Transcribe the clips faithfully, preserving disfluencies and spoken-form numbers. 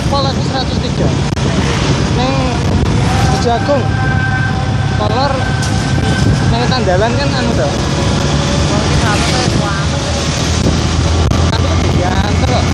Polos seratus tiga. Neng di Jagung. Kolor neng Tandalan kan anu dah. Kalau kita apa tuh kuat. Tapi kan diantar kok.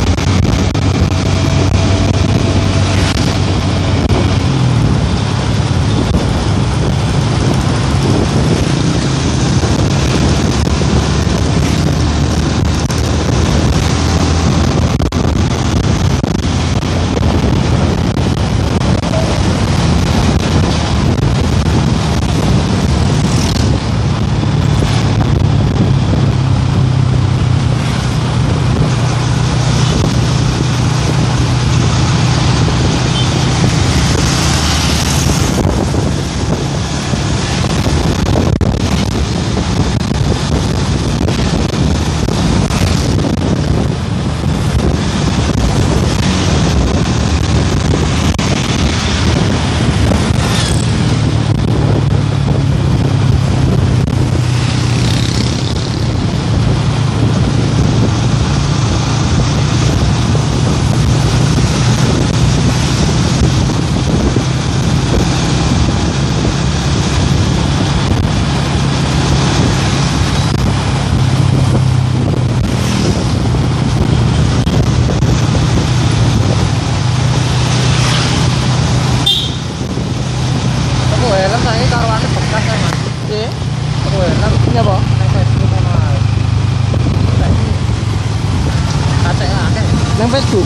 Nang Facebook.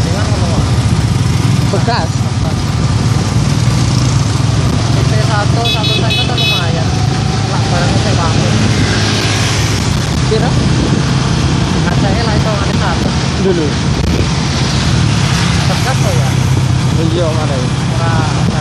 Bekas. P satu satu saya kan lumayan. Lah barangnya saya bangun. Kira? Kacanya lah itu ada satu. Dulu. Bekas kok ya. Iya mare. Ora ora.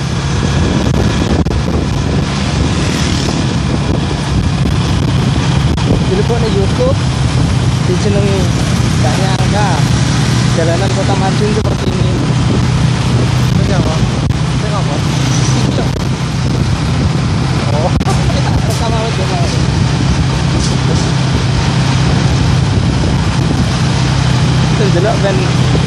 Dulu kok di YouTube dijenengi gak nyangka jalanan Kota Madiun seperti ini. Itu apa? Itu apa? Oh, rekam awet ya. Terjelok ben